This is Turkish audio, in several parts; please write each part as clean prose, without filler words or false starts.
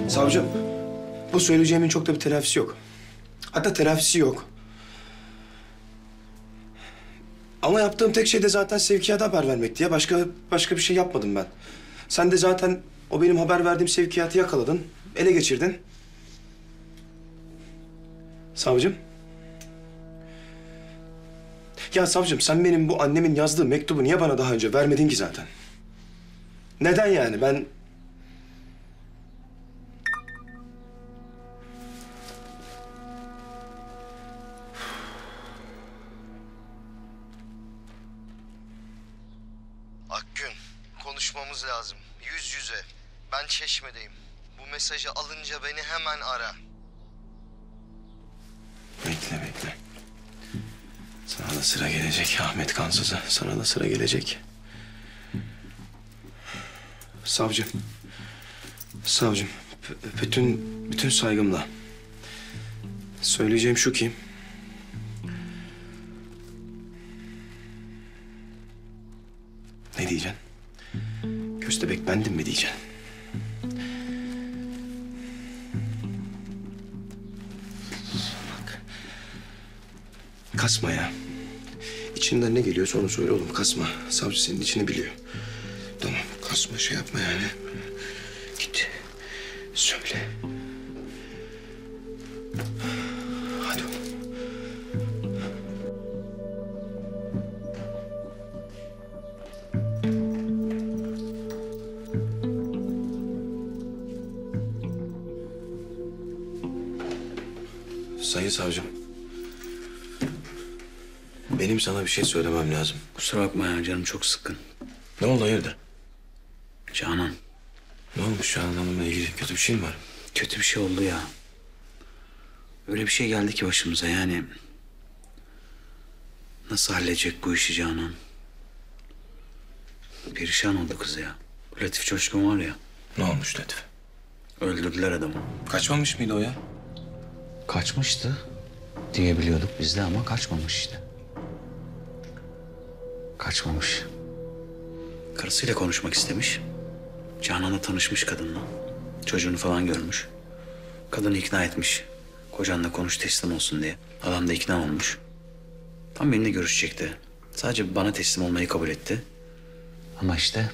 Savcım, bu söyleyeceğimin çok da bir telafisi yok. Hatta telafisi yok. Ama yaptığım tek şey de zaten sevkiyata haber vermek diye. Başka bir şey yapmadım ben. Sen de zaten o benim haber verdiğim sevkiyatı yakaladın, ele geçirdin. Savcım. Ya savcım, sen benim bu annemin yazdığı mektubu niye bana daha önce vermedin ki zaten? Neden yani? Ben... Akgün, konuşmamız lazım. Yüz yüze. Ben Çeşme'deyim. Bu mesajı alınca beni hemen ara. Bekle. Sana da sıra gelecek Ahmet Kansız'a. Sana da sıra gelecek. Savcım. Bütün saygımla. Söyleyeceğim şu ki... Ne diyeceksin? Köstebek bendim mi diyeceksin? Bak. Kasma ya. İçinden ne geliyorsa onu söyle oğlum. Kasma. Savcı senin içini biliyor. Tamam. Kasma, şey yapma yani. Git. Söyle. Hadi oğlum. Sayın savcım. Benim sana bir şey söylemem lazım. Kusura bakma ya, canım çok sıkkın. Ne oldu, hayırdır? Canan, Ne olmuş Canan Hanım'la ilgili? Kötü bir şey mi var? kötü bir şey oldu ya. Öyle bir şey geldi ki başımıza yani. Nasıl halledecek bu işi Canan? Perişan oldu kız ya. Latif Coşkun var ya, Ne olmuş Latif? öldürdüler adamı. Kaçmamış mıydı o ya? Kaçmıştı diyebiliyorduk biz de ama kaçmamış işte. Kaçmamış. Karısıyla konuşmak istemiş. Canan'la tanışmış kadınla. Çocuğunu falan görmüş. Kadını ikna etmiş. Kocanla konuş, teslim olsun diye. Adam da ikna olmuş. Tam benimle görüşecekti. Sadece bana teslim olmayı kabul etti. Ama işte...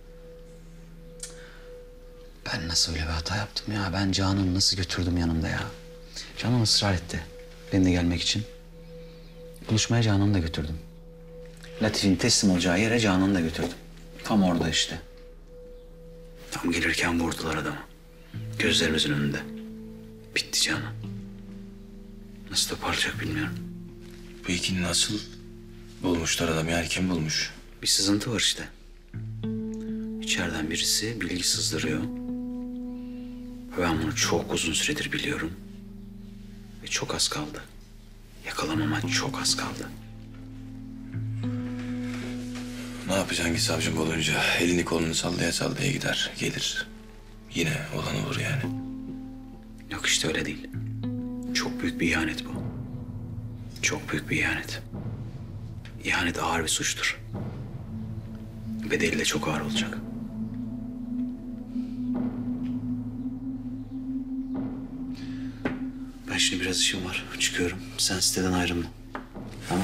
Ben nasıl öyle bir hata yaptım ya? Ben Canan'ı nasıl götürdüm yanımda ya? Canan ısrar etti benimle gelmek için. Buluşmaya Canan'ı da götürdüm. Latif'in teslim olacağı yere Canan'ı da götürdüm. Tam orada işte. Tam gelirken vurdular adamı. Gözlerimizin önünde. Bitti Canan. Nasıl toparlayacak bilmiyorum. Peki nasıl bulmuşlar adam, yani kim bulmuş? Bir sızıntı var işte. İçeriden birisi bilgi sızdırıyor. Ben bunu çok uzun süredir biliyorum. Ve çok az kaldı. Yakalamama çok az kaldı. Ne yapacaksın ki savcım olunca? Elini kolunu sallaya sallaya gider, gelir. Yine olan olur yani. Yok işte öyle değil. Çok büyük bir ihanet bu. Çok büyük bir ihanet. İhanet ağır bir suçtur. Bedeli de çok ağır olacak. Ben şimdi biraz işim var. Çıkıyorum. Sen siteden ayrılma. Tamam.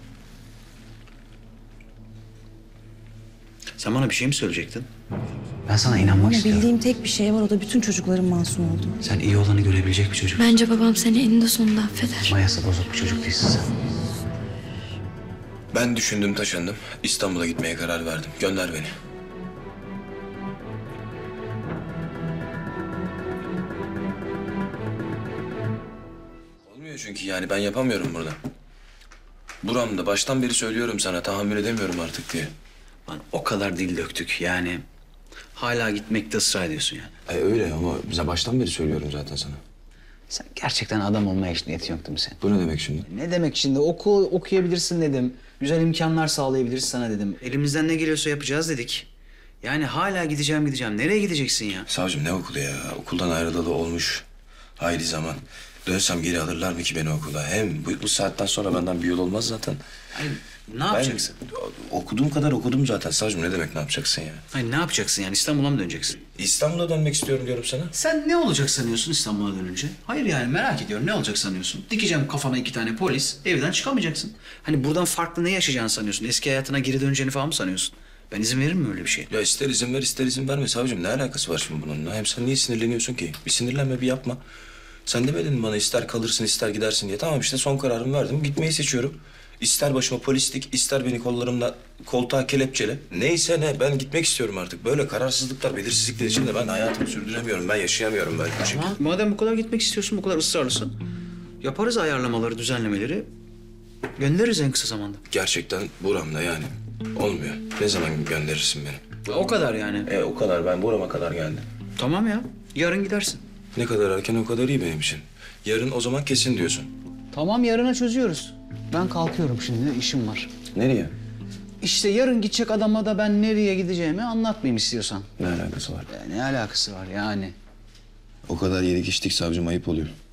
Sen bana bir şey mi söyleyecektin? Ben sana inanmak Ama istiyorum. bildiğim tek bir şey var, o da bütün çocukların masum olduğu. Sen iyi olanı görebilecek bir çocuk. Bence babam seni eninde sonunda affeder. Mayası bozuk bir çocuk değilsin sen. Ben düşündüm, taşındım. İstanbul'a gitmeye karar verdim. Gönder beni. Olmuyor çünkü yani, ben yapamıyorum burada. Buramda baştan beri söylüyorum sana, tahammül edemiyorum artık diye. Lan o kadar dil döktük yani. Hala gitmekte ısrar ediyorsun yani. Öyle ama bize baştan beri söylüyorum zaten sana. Sen gerçekten adam olmaya hiç niyetin yok değil mi senin? Bu ne demek şimdi? Ne demek şimdi? Okuyabilirsin dedim. Güzel imkanlar sağlayabiliriz sana dedim. Elimizden ne geliyorsa yapacağız dedik. Yani hala gideceğim. Nereye gideceksin ya? Savcım ne okulu ya? Okuldan ayrılalı olmuş hayli zaman. Dönsem geri alırlar mı ki beni okula? Hem bu saatten sonra benden bir yol olmaz zaten. Ay, Ne yapacaksın? Okuduğum kadar okudum zaten savcım. Ne demek ne yapacaksın ya? Hayır, ne yapacaksın yani? İstanbul'a mı döneceksin? İstanbul'a dönmek istiyorum diyorum sana. Sen ne olacak sanıyorsun İstanbul'a dönünce? Hayır yani merak ediyorum, ne olacak sanıyorsun? Dikeceğim kafana 2 tane polis, evden çıkamayacaksın. Hani buradan farklı ne yaşayacağını sanıyorsun? Eski hayatına geri döneceğini falan mı sanıyorsun? Ben izin veririm mi öyle bir şey? Ya ister izin ver ister izin verme savcım. Ne alakası var şimdi bununla? Hem sen niye sinirleniyorsun ki? Bir sinirlenme, bir yapma. Sen demedin mi bana ister kalırsın ister gidersin diye? Tamam işte son kararımı verdim. Gitmeyi seçiyorum. İster başıma polislik, ister beni kollarımla koltuğa kelepçele. Neyse ne, ben gitmek istiyorum artık. Böyle kararsızlıklar, belirsizlikler içinde ben hayatımı sürdüremiyorum. Ben yaşayamıyorum böyle bir şekilde. Ama madem bu kadar gitmek istiyorsun, bu kadar ısrarlısın. Yaparız ayarlamaları, düzenlemeleri. Göndeririz en kısa zamanda. Gerçekten buramda yani. Olmuyor. Ne zaman gönderirsin beni? O kadar yani. O kadar. Ben burama kadar geldim. Tamam ya, yarın gidersin. Ne kadar erken o kadar iyi benim için. Yarın o zaman kesin diyorsun. Tamam, yarına çözüyoruz. Ben kalkıyorum şimdi, işim var. Nereye? İşte yarın gidecek adama da ben nereye gideceğimi anlatmayayım istiyorsan. Ne alakası var? Ne alakası var yani? O kadar yedik içtik savcım, ayıp oluyor.